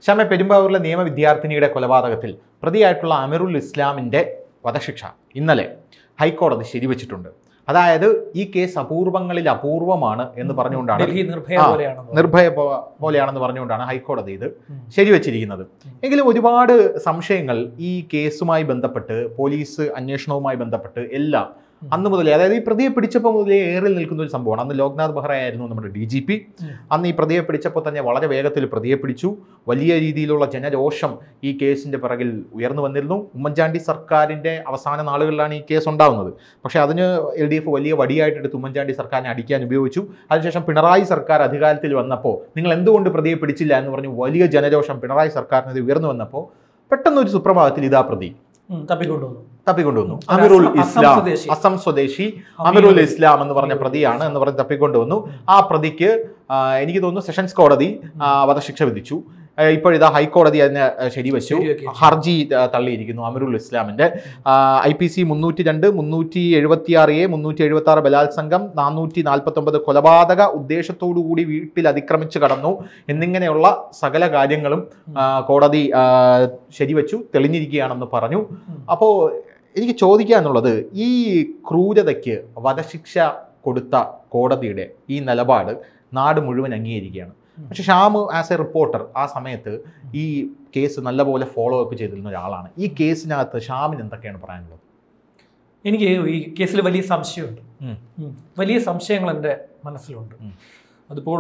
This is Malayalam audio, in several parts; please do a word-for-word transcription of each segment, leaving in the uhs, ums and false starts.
ഷാമെ, പെരുമ്പാവൂരിലെ നിയമ വിദ്യാർത്ഥിനിയുടെ കൊലപാതകത്തിൽ പ്രതിയായിട്ടുള്ള അമീറുൽ ഇസ്ലാമിൻ്റെ വധശിക്ഷ ഇന്നലെ ഹൈക്കോടതി ശരിവച്ചിട്ടുണ്ട്. അതായത് ഈ കേസ് അപൂർവങ്ങളിൽ അപൂർവമാണ് എന്ന് പറഞ്ഞുകൊണ്ടാണ്, നിർഭയ പോലെയാണെന്ന് പറഞ്ഞുകൊണ്ടാണ് ഹൈക്കോടതി ഇത് ശരിവച്ചിരിക്കുന്നത്. എങ്കിലും ഒരുപാട് സംശയങ്ങൾ ഈ കേസുമായി ബന്ധപ്പെട്ട്, പോലീസ് അന്വേഷണവുമായി ബന്ധപ്പെട്ട് എല്ലാം അന്ന് മുതലേ, അതായത് ഈ പ്രതിയെ പിടിച്ചപ്പോൾ മുതലേ ഏറിൽ നിൽക്കുന്ന ഒരു സംഭവമാണ്. അന്ന് ലോക്നാഥ് ബെഹ്റ ആയിരുന്നു നമ്മുടെ ഡി ജി പി. അന്ന് ഈ പ്രതിയെ പിടിച്ചപ്പോൾ തന്നെ വളരെ വേഗത്തിൽ പ്രതിയെ പിടിച്ചു. വലിയ രീതിയിലുള്ള ജനരോഷം ഈ കേസിൻ്റെ പിറകിൽ ഉയർന്നു വന്നിരുന്നു. ഉമ്മൻചാണ്ടി സർക്കാരിൻ്റെ അവസാന നാളുകളിലാണ് ഈ കേസ് ഉണ്ടാകുന്നത്. പക്ഷേ അതിന് എൽ ഡി എഫ് വലിയ വടിയായിട്ടെടുത്ത് ഉമ്മൻചാണ്ടി സർക്കാരിനെ അടിക്കാൻ ഉപയോഗിച്ചു. അതിനുശേഷം പിണറായി സർക്കാർ അധികാരത്തിൽ വന്നപ്പോൾ നിങ്ങൾ എന്തുകൊണ്ട് പ്രതിയെ പിടിച്ചില്ല എന്ന് പറഞ്ഞ് വലിയ ജനരോഷം പിണറായി സർക്കാരിനെതിരെ ഉയർന്നു വന്നപ്പോൾ പെട്ടെന്നൊരു സുപ്രഭാതത്തിൽ ഇതാ പ്രതി തപ്പിക്കൊണ്ടുവന്നു തപ്പിക്കൊണ്ടുവന്നു അമീറുൽ ഇസ്ലാം, അസം സ്വദേശി അമീറുൽ ഇസ്ലാം എന്ന് പറഞ്ഞ പ്രതിയാണ് എന്ന് പറഞ്ഞ് തപ്പിക്കൊണ്ടുവന്നു. ആ പ്രതിക്ക് എനിക്ക് തോന്നുന്നു സെഷൻസ് കോടതി വധശിക്ഷ വിധിച്ചു. ഇപ്പോഴിതാ ഹൈക്കോടതി അതിനെ ശരിവച്ചു. ഹർജി തള്ളിയിരിക്കുന്നു. അമീറുൽ ഇസ്ലാമിന്റെ ഐ പി സി മുന്നൂറ്റി രണ്ട് മുന്നൂറ്റി എഴുപത്തി ആറ് എ മുന്നൂറ്റി എഴുപത്തി ആറ് ബലാത്സംഗം, നാനൂറ്റി നാൽപ്പത്തി ഒമ്പത് കൊലപാതക ഉദ്ദേശത്തോടു കൂടി വീട്ടിൽ അതിക്രമിച്ച് കടന്നു എന്നിങ്ങനെയുള്ള സകല കാര്യങ്ങളും കോടതി ശരിവച്ചു, തെളിഞ്ഞിരിക്കുകയാണെന്ന് പറഞ്ഞു. അപ്പോൾ എനിക്ക് ചോദിക്കാനുള്ളത്, ഈ ക്രൂരതയ്ക്ക് വധശിക്ഷ കൊടുത്ത കോടതിയുടെ ഈ നിലപാട് നാട് മുഴുവൻ അംഗീകരിക്കുകയാണ്. പക്ഷെ ഷ്യാം ആസ് എ റിപ്പോർട്ടർ ആ സമയത്ത് ഈ കേസ് നല്ലപോലെ ഫോളോ അപ്പ് ചെയ്തിരുന്ന ഒരാളാണ്. ഈ കേസിനകത്ത് ഷ്യാമിന് എന്തൊക്കെയാണ് പറയാനുള്ളത്? എനിക്ക് ഈ കേസിൽ വലിയ സംശയമുണ്ട്, വലിയ സംശയങ്ങൾ എൻ്റെ മനസ്സിലുണ്ട്. അതിപ്പോൾ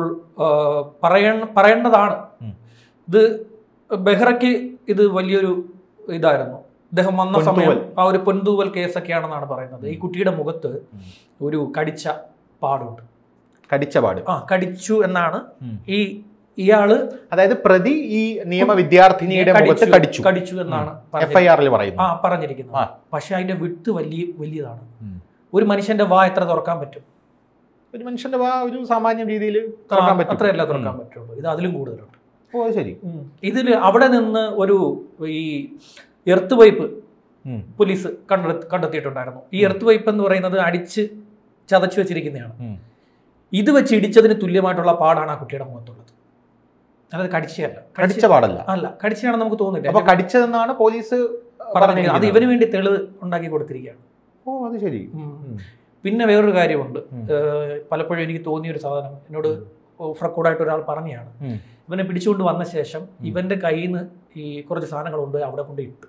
പറയ പറയേണ്ടതാണ്. ഇത് ബെഹ്റയ്ക്ക് ഇത് വലിയൊരു ഇതായിരുന്നു. അദ്ദേഹം വന്ന സമയം ആ ഒരു പൊൻതൂവൽ കേസൊക്കെയാണെന്നാണ് പറയുന്നത്. ഈ കുട്ടിയുടെ മുഖത്ത് ഒരു കടിച്ച പാടുണ്ട്. കടിച്ച പാട് ആ കടിച്ചു എന്നാണ് ഈ ഇയാള്, അതായത് പ്രതി ഈ നിയമ വിദ്യാർത്ഥിനിയുടെ മുഖത്ത് കടിച്ചു കടിച്ചു എന്നാണ് എഫ് ഐ ആറിൽ പറയുന്നത്. ആ പറഞ്ഞിരിക്കുന്നത്. പക്ഷെ അതിന്റെ വിട്ട് വലിയ വലിയതാണ്. ഒരു മനുഷ്യന്റെ വാ എത്ര തുറക്കാൻ പറ്റും? ഒരു മനുഷ്യന്റെ വാ ഒരു സാമാന്യ രീതിയിൽ അത്രയല്ല തുറക്കാൻ പറ്റുള്ളൂ. ഇത് അതിലും കൂടുതലുണ്ട്. ഓ ശരി. ഇതിൽ അവിടെ നിന്ന് ഒരു ഈ എർത്ത് പൈപ്പ് പോലീസ് കണ്ടെത്തി കണ്ടെത്തിയിട്ടുണ്ടായിരുന്നു. ഈ എർത്ത് പൈപ്പ് എന്ന് പറയുന്നത് അടിച്ച് ചതച്ചു വെച്ചിരിക്കുന്നതാണ്. ഇത് വെച്ച് ഇടിച്ചതിന് തുല്യമായിട്ടുള്ള പാടാണ് ആ കുട്ടിയുടെ മുഖത്തുള്ളത്. അതായത് കടിച്ചയല്ല, കടിച്ച പാടല്ല, അല്ല കടിച്ചയാണെന്ന് നമുക്ക് തോന്നുന്നില്ല. അപ്പൊ കടിച്ചതെന്നാണ് പോലീസ് പറഞ്ഞത്. അത് ഇവന് വേണ്ടി തെളിവ് ഉണ്ടാക്കി കൊടുത്തിരിക്കുകയാണ്. ഓ അത് ശരി. പിന്നെ വേറൊരു കാര്യമുണ്ട്. പലപ്പോഴും എനിക്ക് തോന്നിയൊരു സാധനം എന്നോട് ഓഫ് റെക്കോർഡായിട്ട് ഒരാൾ പറഞ്ഞതാണ്. ഇവനെ പിടിച്ചുകൊണ്ട് വന്ന ശേഷം ഇവന്റെ കയ്യിൽ നിന്ന് ഈ കുറച്ച് സാധനങ്ങളുണ്ട് അവിടെ കൊണ്ട് ഇട്ടു.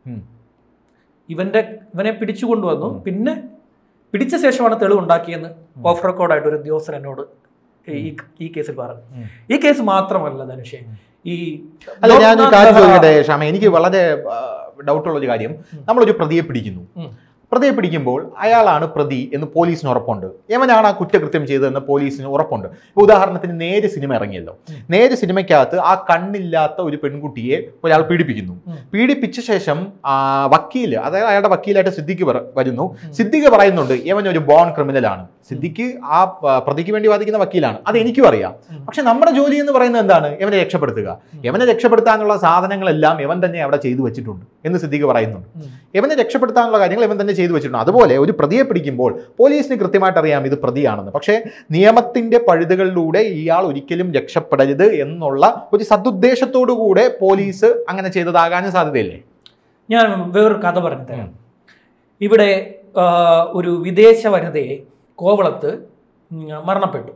ഇവന്റെ ഇവനെ പിടിച്ചുകൊണ്ടുവന്നു. പിന്നെ പിടിച്ച ശേഷമാണ് തെളിവ് ഉണ്ടാക്കിയെന്ന് ഓഫ് റെക്കോർഡായിട്ട് ഒരു ഉദ്യോഗസ്ഥൻ എന്നോട് ഈ ഈ കേസിൽ പറഞ്ഞു. ഈ കേസ് മാത്രമല്ല ധനുഷേ, ഈ എനിക്ക് വളരെ ഡൗട്ടുള്ള ഒരു കാര്യം, നമ്മളൊരു പ്രതിയെ പിടിക്കുന്നു. പ്രതിയെ പിടിക്കുമ്പോൾ അയാളാണ് പ്രതി എന്ന് പോലീസിന് ഉറപ്പുണ്ട്. യവനാണ് ആ കുറ്റകൃത്യം ചെയ്തതെന്ന് പോലീസിന് ഉറപ്പുണ്ട്. ഉദാഹരണത്തിന് നേര് സിനിമ ഇറങ്ങിയല്ലോ. നേര് സിനിമയ്ക്കകത്ത് ആ കണ്ണില്ലാത്ത ഒരു പെൺകുട്ടിയെ ഒരാൾ പീഡിപ്പിക്കുന്നു. പീഡിപ്പിച്ച ശേഷം വക്കീല്, അതായത് അയാളുടെ വക്കീലായിട്ട് സിദ്ദിഖ് വരുന്നു. സിദ്ദിഖ് പറയുന്നുണ്ട് യവൻ ഒരു ബോൺ ക്രിമിനലാണ്. സിദ്ദിഖ് ആ പ്രതിക്ക് വേണ്ടി വാദിക്കുന്ന വക്കീലാണ്. അത് എനിക്കും അറിയാം. പക്ഷെ നമ്മുടെ ജോലി എന്ന് പറയുന്നത് എന്താണ്? യവനെ രക്ഷപ്പെടുത്തുക. യവനെ രക്ഷപ്പെടുത്താനുള്ള സാധനങ്ങളെല്ലാം യവൻ തന്നെ അവിടെ ചെയ്തു വെച്ചിട്ടുണ്ട് എന്ന് സിദ്ദിഖ് പറയുന്നുണ്ട്. യവനെ രക്ഷപ്പെടുത്താനുള്ള കാര്യങ്ങൾ ഇവൻ തന്നെ ചെയ്തു വെച്ചിട്ടുണ്ട്. അതുപോലെ ഒരു പ്രതിയെ പിടിക്കുമ്പോൾ പോലീസിന് കൃത്യമായിട്ട് അറിയാം ഇത് പ്രതിയാണെന്ന്. പക്ഷേ നിയമത്തിന്റെ പഴുതുകളിലൂടെ ഇയാൾ ഒരിക്കലും രക്ഷപ്പെടരുത് എന്നുള്ള ഒരു സദുദ്ദേശത്തോടു കൂടെ പോലീസ് അങ്ങനെ ചെയ്തതാകാനും സാധ്യതയില്ലേ? ഞാൻ വേറൊരു കഥ പറഞ്ഞു തരാം. ഇവിടെ ഒരു വിദേശ വനിതയെ കോവളത്ത് മരണപ്പെട്ടു.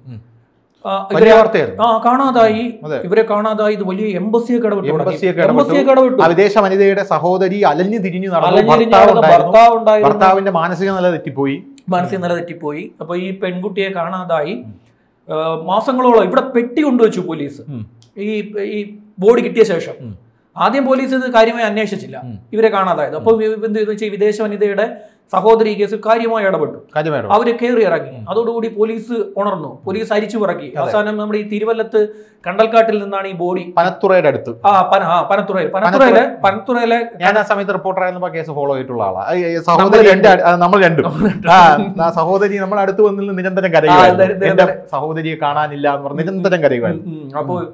കാണാതായി. ഇവരെ കാണാതായി. ഇത് വലിയ എംബസിയൊക്കെ ഇടപെട്ടു. വിദേശ വനിതയുടെ സഹോദരി അലഞ്ഞു തിരിഞ്ഞു നടന്നു. ഭർത്താവിന്റെ മാനസിക നില തെറ്റിപ്പോയി. മാനസിക നില തെറ്റിപ്പോയി. അപ്പൊ ഈ പെൺകുട്ടിയെ കാണാതായി. മാസങ്ങളോളം ഇവിടെ പെട്ടി കൊണ്ടുവച്ചു പോലീസ്. ഈ ഈ ബോഡി കിട്ടിയ ശേഷം ആദ്യം പോലീസ് ഇത് കാര്യമായി അന്വേഷിച്ചില്ല ഇവരെ കാണാതായത്. അപ്പൊ എന്ത് വെച്ചാൽ വിദേശ വനിതയുടെ സഹോദരി കേസിൽ കാര്യമായി ഇടപെട്ടു. അവര് കയറി ഇറങ്ങി. അതോടുകൂടി പോലീസ് ഉണർന്നു. പോലീസ് അരിച്ചു പറക്കി. അവസാനം നമ്മുടെ ഈ തിരുവല്ലത്ത് കണ്ടൽക്കാട്ടിൽ നിന്നാണ് ഈ ബോഡി പനത്തുറയുടെ അടുത്ത് ആ പന ആ പനത്തുറയിൽ പനത്തുറയിലെ പനത്തുറയിലെ ഞാൻ ആ സമയത്ത് റിപ്പോർട്ടറായിരുന്നപ്പോൾ കേസ് ഫോളോ ചെയ്തിട്ടുള്ള ആളാണ്. സഹോദരി നമ്മൾ രണ്ടും സഹോദരി നമ്മൾ അടുത്ത് വന്നിൽ നിരന്തരം കരയുമായിരുന്നു. സഹോദരിയെ കാണാനില്ല എന്ന് പറഞ്ഞ് നിരന്തരം കരയുമായിരുന്നു. അപ്പോൾ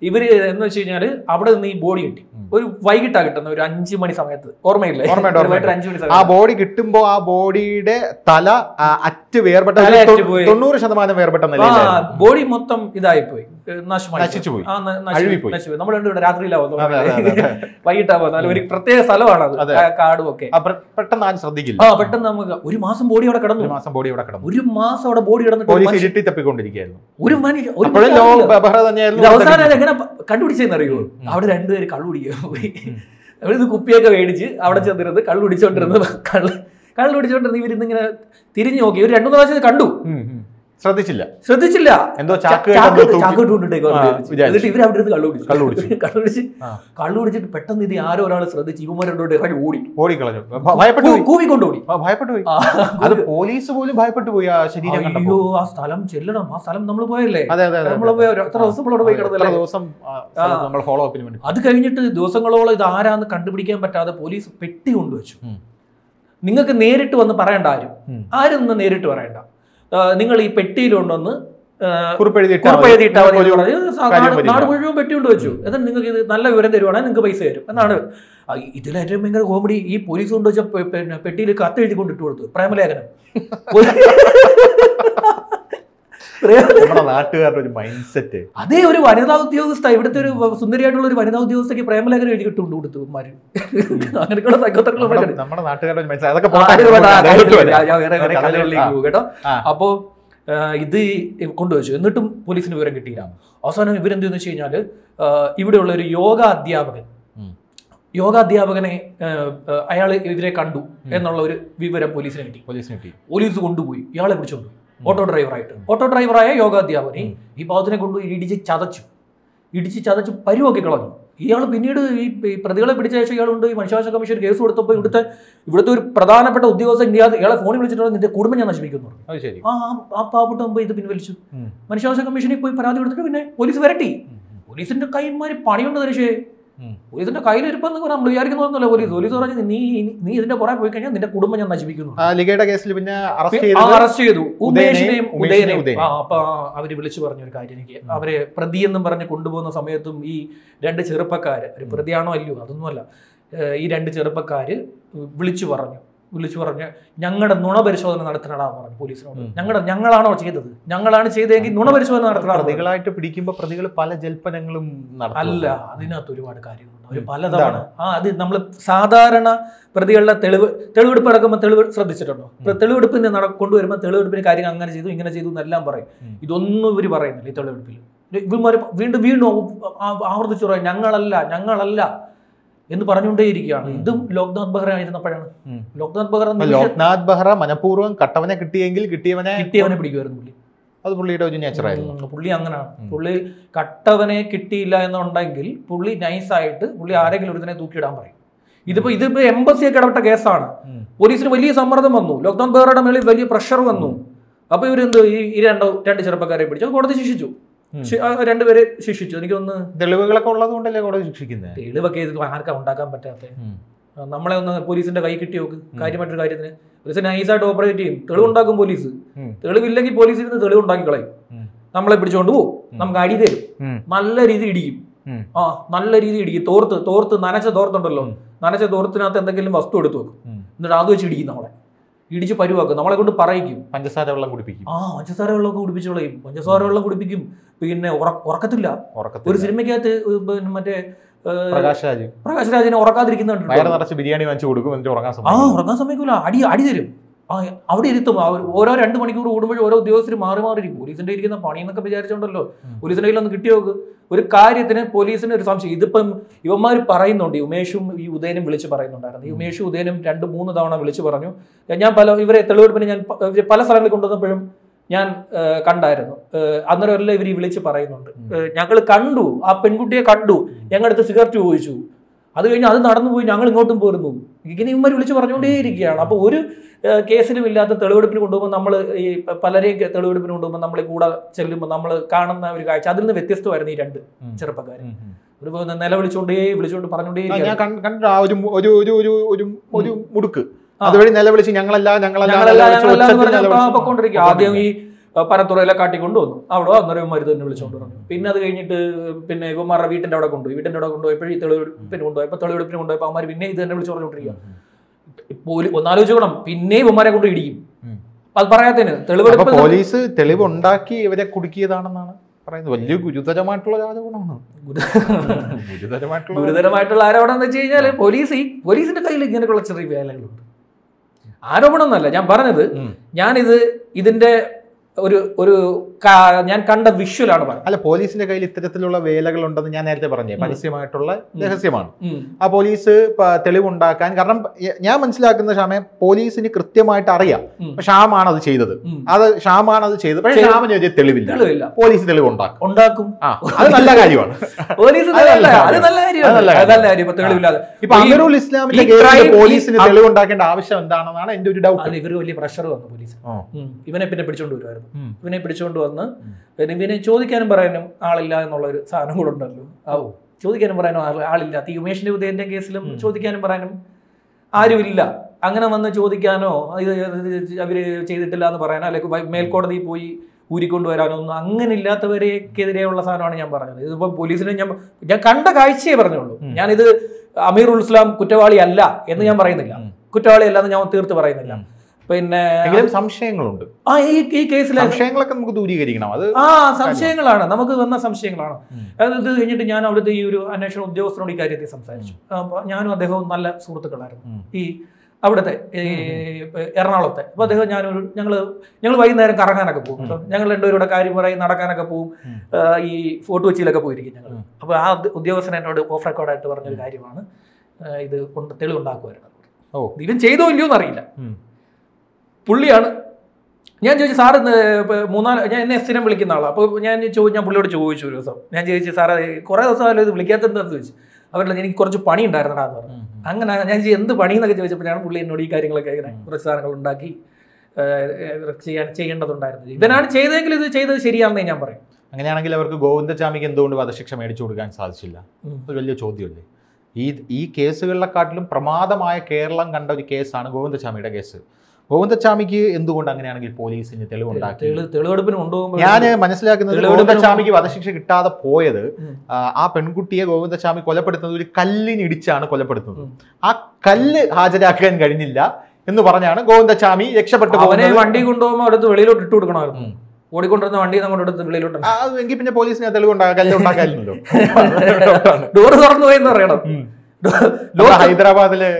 ഇവര് എന്ന് വെച്ച് കഴിഞ്ഞാൽ അവിടെ നിന്ന് ഈ ബോഡി കിട്ടി ഒരു വൈകിട്ടാ കിട്ടുന്ന ഒരു അഞ്ചു മണി സമയത്ത് ഓർമ്മയില്ലേ അഞ്ചു മണി ആ ബോഡി കിട്ടുമ്പോ ആ ബോഡിയുടെ തല അറ്റ് വേർപെട്ട തൊണ്ണൂറ് ശതമാനം വേർപെട്ട നിലയിലാണ് ബോഡി മൊത്തം ഇതായിപ്പോയി നശിച്ചുപോയി നമ്മൾ രണ്ടുകൂടെ രാത്രിയിലാവുന്നു വൈകിട്ടാവുന്ന ഒരു പ്രത്യേക സ്ഥലമാണ് അത് കാടും ഒക്കെ പെട്ടെന്ന് ആരും ശ്രദ്ധിക്കില്ല ആ പെട്ടെന്ന് നമുക്ക് ഒരു മാസം ബോഡി അവിടെ കിടന്നു ഒരു മാസം ബോഡി അവിടെ കിടന്നു ഒരു മാസം അവിടെ ബോഡി കിടന്നിട്ട് തപ്പിക്കൊണ്ടിരിക്കുകയായിരുന്നു ഒരു മനുഷ്യൻ അവസാനം എങ്ങനെ കണ്ടുപിടിച്ചെന്ന് അറിയുമോ അവിടെ രണ്ടുപേര് കള്ളു കുടിക്കാൻ പോയി അവരിത് കുപ്പിയൊക്കെ മേടിച്ച് അവിടെ ചെന്നിരുന്ന് കള്ളു കുടിച്ചോണ്ടിരുന്നത് കള്ള് കള്ളു കുടിച്ചോണ്ടിരുന്ന് ഇവരിന്നിങ്ങനെ തിരിഞ്ഞു നോക്കി ഇവർ രണ്ടു മൂന്ന് പ്രാവശ്യം കണ്ടു ശ്രദ്ധിച്ചില്ല ശ്രദ്ധിച്ചില്ല എന്തോ ചാക്കോട്ട് കൊണ്ടിട്ടേക്ക് എന്നിട്ട് ഇവർ അവിടെ ഇരുന്ന് കള്ളു കുടിച്ചു കള്ളു കുടിച്ചു കള്ളു കുടിച്ച് കള്ളു കുടിച്ചിട്ട് പെട്ടെന്ന് ഇത് ആരോ ഒരാൾ ശ്രദ്ധിച്ച് ഇവന്മാർ രണ്ടോട്ട് ഇറങ്ങി ഓടി ഓടിക്കളഞ്ഞു ഭയപ്പെട്ടു കൂവിക്കൊണ്ടോടി ഭയപ്പെട്ടു പോയി അത് പോലീസ് പോലും ഭയപ്പെട്ടു പോയി ആ ശരീരം അയ്യോ ആ സ്ഥലം ചെല്ലണം ആ സ്ഥലം നമ്മൾ പോയല്ലേ അതെ അതെ നമ്മള് പോയ എത്ര ദിവസം നമ്മളോട് പോയി കിടന്നല്ലേ ദിവസം നമ്മൾ ഫോളോ അപ്പിന് വേണ്ടി അത് കഴിഞ്ഞിട്ട് ദിവസങ്ങളോളം ഇത് ആരാന്ന് കണ്ടുപിടിക്കാൻ പറ്റാതെ പോലീസ് പെട്ടി കൊണ്ടുവച്ചു നിങ്ങൾക്ക് നേരിട്ട് വന്ന് പറയണ്ട ആരും ആരും ഒന്ന് നേരിട്ട് പറയണ്ട നിങ്ങൾ ഈ പെട്ടിയിലുണ്ടെന്ന് കുറിപ്പെഴുതിയിട്ടാൽ നാട് മുഴുവൻ പെട്ടി കൊണ്ട് വെച്ചു എന്നിട്ട് നിങ്ങൾക്ക് ഇത് നല്ല വിവരം തരുവാണെങ്കിൽ നിങ്ങൾക്ക് പൈസ തരും എന്നാണ് ഇതിൽ ഏറ്റവും ഭയങ്കര കോമഡി ഈ പോലീസ് കൊണ്ട് വെച്ച പിന്നെ പെട്ടിയിൽ കത്തെഴുതി കൊണ്ടിട്ട് കൊടുത്തു പ്രേമലേഖനം നാട്ടുകാരുടെ ഒരു മൈൻഡ് സെറ്റ് അതേ ഒരു വനിതാ ഉദ്യോഗസ്ഥ ഇവിടുത്തെ ഒരു സുന്ദരിയായിട്ടുള്ള ഒരു വനിതാ ഉദ്യോഗസ്ഥയ്ക്ക് പ്രേമലേഖനം എഴുതി കിട്ടുകൊണ്ട് കൊടുത്തു അങ്ങനെയൊക്കെയുള്ള നമ്മുടെ നാട്ടുകാരുടെ കേട്ടോ. അപ്പോ ഇത് കൊണ്ടുവച്ചു എന്നിട്ടും പോലീസിന് വിവരം കിട്ടിയില്ല. അവസാനം ഇവരെന്തെന്ന് വെച്ച് കഴിഞ്ഞാൽ ഇവിടെയുള്ള ഒരു യോഗ അധ്യാപകൻ യോഗാധ്യാപകനെ അയാൾ ഇവരെ കണ്ടു എന്നുള്ള ഒരു വിവരം പോലീസിന് കിട്ടി. പോലീസിന് കിട്ടി പോലീസ് കൊണ്ടുപോയി ഇയാളെ പിടിച്ചുകൊണ്ടുപോയി ഓട്ടോ ഡ്രൈവറായിട്ട്. ഓട്ടോ ഡ്രൈവറായ യോഗാധ്യാപനെ ഈ പാവത്തിനെ കൊണ്ട് ഇടിച്ച് ചതച്ചു ഇടിച്ച് ചതച്ച് പരുവാക്കി കളഞ്ഞു. ഇയാൾ പിന്നീട് ഈ പ്രതികളെ പിടിച്ച ശേഷം ഇയാളുണ്ട് ഈ മനുഷ്യാവകാശ കമ്മീഷൻ കേസ് കൊടുത്തപ്പോൾ ഇവിടുത്തെ ഇവിടുത്തെ ഒരു പ്രധാനപ്പെട്ട ഉദ്യോഗസ്ഥൻ ഇയാൾ ഇയാളെ ഫോണിൽ വിളിച്ചിട്ട് നിന്റെ കുടുംബം ഞാൻ നശിപ്പിക്കുന്നു. ആ ആ പാവപ്പെട്ട മുമ്പ് ഇത് പിൻവലിച്ചു. മനുഷ്യാവകാശ കമ്മീഷനിൽ പോയി പരാതി കൊടുത്തിട്ട് പിന്നെ പോലീസ് വരട്ടി. പോലീസിന്റെ കൈമാരി പണിയുണ്ട് തരിശേ. പോലീസിന്റെ കയ്യിലിരിപ്പെന്ന് നമ്മൾ വിചാരിക്കുന്നൊന്നുമല്ല പോലീസ്. പോലീസ് പറഞ്ഞു നീ നീ ഇതിന്റെ പുറകെ പോയി കഴിഞ്ഞാൽ നിന്റെ കുടുംബം ഞാൻ നശിപ്പിക്കുന്നു. അറസ്റ്റ് ചെയ്തു ഉമേഷിനെയും ഉദയനെയും. അപ്പൊ അവര് വിളിച്ചു പറഞ്ഞ ഒരു കാര്യം എനിക്ക് അവരെ പ്രതി എന്നും പറഞ്ഞ് കൊണ്ടുപോകുന്ന സമയത്തും ഈ രണ്ട് ചെറുപ്പക്കാര് ഒരു പ്രതിയാണോ അല്ലയോ അതൊന്നുമല്ല ഈ രണ്ട് ചെറുപ്പക്കാര് വിളിച്ചു പറഞ്ഞു വിളിച്ചു പറഞ്ഞ് ഞങ്ങളുടെ നുണ പരിശോധന നടത്തണടാന്ന് പറഞ്ഞു പോലീസിനോട്. ഞങ്ങളുടെ ഞങ്ങളാണോ ചെയ്തത് ഞങ്ങളാണ് ചെയ്തതെങ്കിൽ നുണ പരിശോധന നടത്തണം. പ്രതികളായിട്ട് പിടിക്കുമ്പോൾ പ്രതികൾ പല ജൽപ്പനങ്ങളും അല്ല അതിനകത്ത് ഒരുപാട് കാര്യങ്ങളുണ്ട്. ഒരു പലതവണ ആ അത് നമ്മൾ സാധാരണ പ്രതികളുടെ തെളിവ് തെളിവെടുപ്പ് നടക്കുമ്പോൾ തെളിവ് ശ്രദ്ധിച്ചിട്ടുണ്ടോ? തെളിവെടുപ്പിന് നട കൊണ്ടുവരുമ്പോൾ തെളിവെടുപ്പിന് കാര്യങ്ങൾ അങ്ങനെ ചെയ്തു ഇങ്ങനെ ചെയ്തു എന്നെല്ലാം പറയും. ഇതൊന്നും ഇവർ പറയുന്നില്ല ഈ തെളിവെടുപ്പിൽ. ഇവന്മാർ വീണ്ടും വീണ്ടും ആവർത്തിച്ചു പറയും ഞങ്ങളല്ല ഞങ്ങളല്ല എന്ന് പറഞ്ഞുകൊണ്ടേയിരിക്കുകയാണ്. ഇതും ലോക്നാഥ് ബെഹ്റ ആയിരുന്നപ്പോഴാണ്. ലോക്നാഥ് ബെഹ്റ ലോക്നാഥ് ബെഹ്റ മനഃപൂർവ്വം കട്ടവനെ കിട്ടിയെങ്കിൽ കിട്ടിയവനെ കിട്ടിയവനെ പിടിക്കുമായിരുന്നു പുള്ളി. അത് പുള്ളിയുടെ ഒരു നേച്ചറായിരുന്നു. പുള്ളി അങ്ങനെയാണ്. പുള്ളി കട്ടവനെ കിട്ടിയില്ല എന്നുണ്ടെങ്കിൽ പുള്ളി നൈസായിട്ട് പുള്ളി ആരെങ്കിലും ഒരുത്തിനെ തൂക്കിയിടാൻ പറയും. ഇതിപ്പോ ഇതിപ്പോ എംബസിയൊക്കെ ഇടപെട്ട കേസാണ്. പോലീസിന് വലിയ സമ്മർദ്ദം വന്നു. ലോക്നാഥ് ബെഹ്റയുടെ മേളിൽ വലിയ പ്രഷർ വന്നു. അപ്പൊ ഇവരെന്ത് ഈ രണ്ട് രണ്ട് ചെറുപ്പക്കാരെ പിടിച്ചു കോടതി ശിക്ഷിച്ചു. രണ്ടുപേരെ ശിക്ഷിച്ചു. എനിക്കൊന്ന് തെളിവുകളൊക്കെ ഉള്ളത് കൊണ്ടല്ലേ കോടതി ശിക്ഷിക്കുന്നത്. തെളിവൊക്കെ ആർക്കാ ഉണ്ടാക്കാൻ പറ്റാത്ത നമ്മളെ ഒന്ന് പോലീസിന്റെ കൈ കിട്ടി നോക്ക് കാര്യമായിട്ടൊരു കാര്യത്തിന്. പോലീസ് നൈസായിട്ട് ഓപ്പറേറ്റ് ചെയ്യും. തെളിവുണ്ടാക്കും പോലീസ്. തെളിവില്ലെങ്കിൽ പോലീസിൽ നിന്ന് തെളിവ് ഉണ്ടാക്കി കളയും. നമ്മളെ പിടിച്ചുകൊണ്ട് പോകും. നമുക്ക് അടി തരും. നല്ല രീതി ഇടിക്കും. ആ നല്ല രീതി ഇടിക്കും. തോർത്ത് തോർത്ത് നനച്ച തോർത്തുണ്ടല്ലോ നനച്ച തോർത്തിനകത്ത് എന്തെങ്കിലും വസ്തു എടുത്തു വെക്കും. എന്നിട്ട് അത് വെച്ച് ഇടിക്കും. നമ്മളെ ഇടിച്ച് പരുവാക്കും. നമ്മളെ കൊണ്ട് പറയിക്കും. പഞ്ചസാര വെള്ളം കുടിപ്പിക്കും. ആ പഞ്ചസാര വെള്ളമൊക്കെ കുടിപ്പിച്ചു കളയും. പഞ്ചസാര വെള്ളം കുടിപ്പിക്കും. പിന്നെ ഉറക്കത്തില്ല. ഒരു സിനിമയ്ക്കകത്ത് മറ്റേ പ്രകാശ് പ്രകാശ് രാജിനെ ഉറക്കാതിരിക്കുന്നുണ്ട്. ബിരിയാണി വാങ്ങിച്ചു കൊടുക്കും. ആ ഉറങ്ങാൻ സമയക്കൂല. അടി അടി തരും. ആ അവിടെ ഇരുത്തും. ഓരോ രണ്ട് മണിക്കൂർ കൂടുമ്പോഴും ഓരോ ഉദ്യോഗസ്ഥർ മാറി മാറി ഇരിക്കും. പോലീസിന്റെ ഇരിക്കുന്ന പണി എന്നൊക്കെ വിചാരിച്ചോണ്ടല്ലോ പോലീസിന്റെ കയ്യിൽ ഒന്ന് കിട്ടിയോ ഒരു കാര്യത്തിന് പോലീസിന് ഒരു സംശയം. ഇതിപ്പം ഇവന്മാർ പറയുന്നുണ്ട്. ഉമേഷും ഈ ഉദയനും വിളിച്ച് പറയുന്നുണ്ടായിരുന്നു. ഈ ഉമേഷും ഉദയനും രണ്ട് മൂന്ന് തവണ വിളിച്ച് പറഞ്ഞു. ഞാൻ പല ഇവരെ തെളിവെടുപ്പിന് ഞാൻ പല സ്ഥലങ്ങളിൽ കൊണ്ടുവന്നപ്പോഴും ഞാൻ കണ്ടായിരുന്നു. അന്നേരം എല്ലാം ഇവർ വിളിച്ച് പറയുന്നുണ്ട് ഞങ്ങൾ കണ്ടു ആ പെൺകുട്ടിയെ കണ്ടു ഞങ്ങളടുത്ത് സിഗരറ്റ് ചോദിച്ചു. അത് കഴിഞ്ഞ് അത് നടന്നു പോയി ഞങ്ങൾ ഇങ്ങോട്ടും പോരുന്നു. ഇങ്ങനെ ഇവന്മാർ വിളിച്ച് പറഞ്ഞുകൊണ്ടേയിരിക്കുകയാണ്. അപ്പോൾ ഒരു കേസിലും ഇല്ലാത്ത തെളിവെടുപ്പിന് കൊണ്ടുപോകുമ്പോൾ നമ്മൾ ഈ പലരെയും തെളിവെടുപ്പിന് കൊണ്ടുപോകുമ്പോൾ നമ്മളെ കൂടെ ചെല്ലുമ്പോൾ നമ്മൾ കാണുന്ന ഒരു കാഴ്ച അതിൽ നിന്ന് വ്യത്യസ്തമായിരുന്നു ഈ രണ്ട് ചെറുപ്പക്കാർ. ഒരു നിലവിളിച്ചോണ്ടേ വിളിച്ചോണ്ട് പറഞ്ഞോണ്ടേ മുടുക്ക് അതുവഴി നിലവിളിച്ച് ഞങ്ങളല്ല ഞങ്ങളല്ല പൊക്കോണ്ടിരിക്കുക. ആദ്യം ഈ പനത്തുറയിലെ കാട്ടി കൊണ്ടുവന്നു. അവിടെ അന്നേരം മരുന്ന് തന്നെ വിളിച്ചുകൊണ്ട് പറഞ്ഞു. പിന്നെ അത് കഴിഞ്ഞിട്ട് പിന്നെ ഇവന്മാരുടെ വീട്ടിൻ്റെ അവിടെ കൊണ്ടുപോയി. വീട്ടിൻ്റെ അവിടെ കൊണ്ടുപോയപ്പോഴും ഈ തെളിവെടുപ്പിന് കൊണ്ടുപോയപ്പോൾ തെളിവെടുപ്പിന് കൊണ്ടുപോയപ്പോൾ അവന്മാർ പിന്നെ ഇത് തന്നെ വിളിച്ചു പറഞ്ഞുകൊണ്ടിരിക്കുക. പോലീസ് ഒന്നാലോചിക്കണം, പിന്നെ ഇവന്മാരെ കൊണ്ട് ഇടിക്കും. അത് പറയാത്തതിന് തെളിവെടുപ്പ് പോലീസ് തെളിവുണ്ടാക്കി ഇവരെ കുടുക്കിയതാണെന്നാണ് പറയുന്നത്. വലിയ ഗുരുതരമായിട്ടുള്ള ആരോപണമാണ്. ഗുരുതരമായിട്ടുള്ള ഗുരുതരമായിട്ടുള്ള ആരോപണം എന്ന് വെച്ച് കഴിഞ്ഞാൽ പോലീസ് ഈ പോലീസിന്റെ കയ്യിൽ ഇങ്ങനെയുള്ള ചെറിയ വേലകളുണ്ട്. ആരോപണം എന്നല്ല ഞാൻ പറഞ്ഞത്. ഞാനിത് ഇതിന്റെ ഒരു ഒരു ഞാൻ കണ്ട വിഷ്വലാണ് പറഞ്ഞത്. അല്ല, പോലീസിന്റെ കയ്യിൽ ഇത്തരത്തിലുള്ള വേലകൾ ഉണ്ടെന്ന് ഞാൻ നേരത്തെ പറഞ്ഞേ, പരസ്യമായിട്ടുള്ള രഹസ്യമാണ്. ആ പോലീസ് തെളിവുണ്ടാക്കാൻ, കാരണം ഞാൻ മനസ്സിലാക്കുന്ന ഷാമെ പോലീസിന് കൃത്യമായിട്ട് അറിയാം ഷാമാണ് അത് ചെയ്തത്, അത് ഷാമാണ് അത് ചെയ്തത്. പക്ഷേ ഷാമിന് ഒരു തെളിവില്ല. തെളിവില്ല. പോലീസ് തെളിവ് ഉണ്ടാക്കും ഉണ്ടാക്കും അത് നല്ല കാര്യമാണ്. പോലീസ് നല്ല കാര്യം. തെളിവില്ലാതെ ഇപ്പൊ അമീറുൽ ഇസ്ലാമിന്റെ കേസിൽ പോലീസിന് തെളിവുണ്ടാക്കേണ്ട ആവശ്യം എന്താണെന്നാണ് എന്റെ ഒരു ഡൗട്ട്. ഇവർ വലിയ പ്രഷർ വന്നു പോലീസ്. ഇവനെ പിന്നെ പിടിച്ചോണ്ട് വരുമായിരുന്നു. ഇവനെ പിടിച്ചുകൊണ്ട് വന്ന് ഇവനെ ചോദിക്കാനും പറയാനും ആളില്ല എന്നുള്ളൊരു സാധനം കൂടെ ഉണ്ടല്ലോ. ചോദിക്കാനും പറയാനും ആളില്ല. ഈ ഉമേഷിന്റെ ഉദയന്റെ കേസിലും ചോദിക്കാനും പറയാനും ആരുമില്ല. അങ്ങനെ വന്ന് ചോദിക്കാനോ ഇത് അവര് ചെയ്തിട്ടില്ല എന്ന് പറയാനോ അല്ലെങ്കിൽ മേൽക്കോടതിയിൽ പോയി ഊരിക്കൊണ്ടുവരാനോ ഒന്നും അങ്ങനെ ഇല്ലാത്തവരെക്കെതിരെയുള്ള സാധനമാണ് ഞാൻ പറഞ്ഞത്. ഇതിപ്പോ പോലീസിനെ ഞാൻ ഞാൻ കണ്ട കാഴ്ചയെ പറഞ്ഞുള്ളൂ. ഞാനിത് അമീറുൽ ഇസ്ലാം കുറ്റവാളി അല്ല എന്ന് ഞാൻ പറയുന്നില്ല, കുറ്റവാളി അല്ല എന്ന് ഞാൻ തീർത്ത് പറയുന്നില്ല. പിന്നെ സംശയങ്ങളുണ്ട് ആ ഈ ഈ കേസിലെ സംശയങ്ങളൊക്കെ നമുക്ക് ദൂരീകരിക്കണം. അത് ആ സംശയങ്ങളാണ്, നമുക്ക് വന്ന സംശയങ്ങളാണ്. അത് ഇത് കഴിഞ്ഞിട്ട് ഞാൻ അവിടുത്തെ ഈ ഒരു അന്വേഷണ ഉദ്യോഗസ്ഥനോട് ഈ കാര്യത്തിൽ സംസാരിച്ചു. അപ്പോൾ ഞാനും അദ്ദേഹവും നല്ല സുഹൃത്തുക്കളായിരുന്നു ഈ അവിടുത്തെ എറണാകുളത്തെ. അപ്പോൾ അദ്ദേഹം ഞാനൊരു ഞങ്ങൾ ഞങ്ങൾ വൈകുന്നേരം കറങ്ങാനൊക്കെ പോകും കേട്ടോ. ഞങ്ങൾ രണ്ടുപേരുടെ കാര്യം പറയും, നടക്കാനൊക്കെ പോകും, ഈ ഫോർട്ട് കൊച്ചിയിലൊക്കെ പോയിരിക്കും ഞങ്ങൾ. അപ്പോൾ ആ ഉദ്യോഗസ്ഥൻ എന്നോട് ഓഫ് റെക്കോർഡായിട്ട് പറഞ്ഞൊരു കാര്യമാണ് ഇത് കൊണ്ട് തെളിവുണ്ടാക്കുമായിരുന്നു. ഓ ഇവൻ ചെയ്തോ ഇല്ലയോ എന്നറിയില്ല. പുള്ളിയാണ് ഞാൻ ചോദിച്ചു സാറ് മൂന്നാല് ഞാൻ എന്നെ സ്ഥിരം വിളിക്കുന്ന ആളാണ്. അപ്പോൾ ഞാൻ ചോദിച്ചു ഞാൻ പുള്ളിയോട് ചോദിച്ചു ഒരു ദിവസം. ഞാൻ ചോദിച്ചു സാറേ കുറേ ദിവസമല്ലോ ഇത് വിളിക്കാത്തെന്താന്ന് ചോദിച്ചു. അവരുടെ എനിക്ക് കുറച്ച് പണി ഉണ്ടായിരുന്നടാന്ന് പറഞ്ഞു. അങ്ങനെ ഞാൻ എന്ത് പണി എന്നൊക്കെ ചോദിച്ചപ്പോഴാണ് പുള്ളി എന്നോട് ഈ കാര്യങ്ങളൊക്കെ ഇങ്ങനെ കുറച്ച് സാധനങ്ങൾ ഉണ്ടാക്കി ചെയ്യാൻ ചെയ്യേണ്ടതുണ്ടായിരുന്നത്. ഇവനാണ് ചെയ്തതെങ്കിൽ ഇത് ചെയ്തത് ശരിയാണെന്നേ ഞാൻ പറയും. അങ്ങനെയാണെങ്കിൽ അവർക്ക് ഗോവിന്ദചാമിക്ക് എന്തുകൊണ്ട് വധശിക്ഷ മേടിച്ചു കൊടുക്കാൻ സാധിച്ചില്ല? ഒരു വലിയ ചോദ്യമല്ലേ. ഈ ഈ കേസുകളിലെക്കാട്ടിലും പ്രമാദമായ കേരളം കണ്ട ഒരു കേസാണ് ഗോവിന്ദചാമിയുടെ കേസ്. ഗോവിന്ദചാമിക്ക് എന്തുകൊണ്ട് അങ്ങനെയാണെങ്കിൽ പോലീസിന് തെളിവുണ്ടാക്കി തെളിവെടുപ്പിന് കൊണ്ടുപോകുമ്പോൾ ഞാൻ മനസ്സിലാക്കുന്നത് ഗോവിന്ദചാമിക്ക് വധശിക്ഷ കിട്ടാതെ പോയത് ആ പെൺകുട്ടിയെ ഗോവിന്ദചാമി കൊലപ്പെടുത്തുന്നത് ഒരു കല്ലിനിടിച്ചാണ് കൊലപ്പെടുത്തുന്നത്. ആ കല്ല് ഹാജരാക്കാൻ കഴിഞ്ഞില്ല എന്ന് പറഞ്ഞാണ് ഗോവിന്ദചാമി രക്ഷപ്പെട്ടു പോകുന്നത്. വണ്ടി കൊണ്ടുപോകുമ്പോൾ അടുത്ത് വെളിയിലോട്ട് ഇട്ട് കൊടുക്കണമായിരുന്നു. ഓടിക്കൊണ്ടിരുന്ന വണ്ടി നമ്മുടെ അടുത്ത് വെളിയിലോട്ട്. എങ്കിൽ പിന്നെ പോലീസിനെ തെളിവുണ്ടാകാൻ കല്ലുണ്ടാക്കാനില്ലല്ലോ. ഡോറ് തുറന്നു പോയെന്ന് പറയണം. ഹൈദരാബാദില്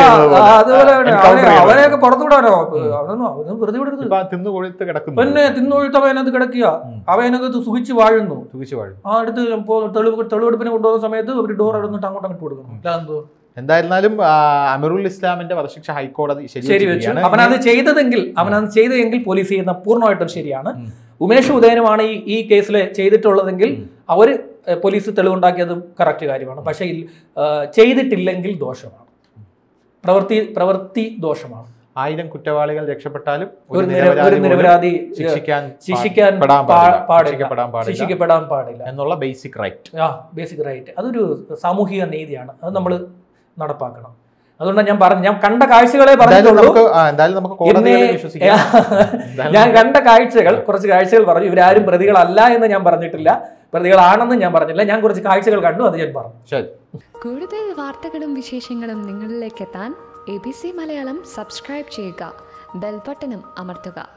അവരെയൊക്കെ പുറത്തുവിടാനോ അവനൊന്നും അവനും വെറുതെ വിടരുത്. തിന്നുകൊഴുത്ത് കിടക്കുന്നു. പിന്നെ തിന്നുകൊഴുത്ത് അവനത് കിടക്കുക, അവനകത്ത് സുഖിച്ച് വാഴുന്നു. സുഖിച്ച് വാഴും. ആ അടുത്ത് തെളിവ് തെളിവെടുപ്പിന് കൊണ്ടുപോകുന്ന സമയത്ത് ഒരു ഡോർ ഇടുന്നിട്ട് അങ്ങോട്ട് അങ്ങോട്ട് കൊടുക്കണം. എന്തായിരുന്നാലും അമീറുൽ ഇസ്ലാമിന്റെ വധശിക്ഷ ഹൈക്കോടതി ശരിവെച്ചു. അവനത് ചെയ്തതെങ്കിൽ അവനത് ചെയ്തതെങ്കിൽ പോലീസ് ചെയ്യുന്ന പൂർണ്ണമായിട്ടും ശരിയാണ്. ഉമേഷ് ഉദയനുമാണ് ഈ ഈ കേസിൽ ചെയ്തിട്ടുള്ളതെങ്കിൽ അവർ പോലീസ് തെളിവുണ്ടാക്കിയത് കറക്റ്റ് കാര്യമാണ്. പക്ഷേ ചെയ്തിട്ടില്ലെങ്കിൽ ദോഷമാണ്, പ്രവൃത്തി പ്രവൃത്തി ദോഷമാണ്. ആയിരം കുറ്റവാളികൾ രക്ഷപ്പെട്ടാലും ഒരു നിരപരാധി ശിക്ഷിക്കാൻ ശിക്ഷിക്കാൻ ശിക്ഷിക്കപ്പെടാൻ പാടില്ല എന്നുള്ള ബേസിക് റൈറ്റ്. ആ ബേസിക് റൈറ്റ് അതൊരു സാമൂഹിക നീതിയാണ്. അത് നമ്മൾ നടപ്പാക്കണം. അതുകൊണ്ടാണ് ഞാൻ പറഞ്ഞു, ഞാൻ കണ്ട കാഴ്ചകളെ പറഞ്ഞിട്ടുള്ളൂ. ഞാൻ കണ്ട കാഴ്ചകൾ കുറച്ച് കാഴ്ചകൾ പറഞ്ഞു. ഇവരാരും പ്രതികളല്ല എന്ന് ഞാൻ പറഞ്ഞിട്ടില്ല, പ്രതികളാണെന്ന് ഞാൻ പറഞ്ഞില്ല. ഞാൻ കുറച്ച് കാഴ്ചകൾ കണ്ടു, അത് ഞാൻ പറഞ്ഞു. ശരി. കൂടുതൽ വാർത്തകളും വിശേഷങ്ങളും നിങ്ങളിലേക്ക് എത്താൻ A B C Malayalam subscribe ചെയ്യുക, ബെൽ ബട്ടണും അമർത്തുക.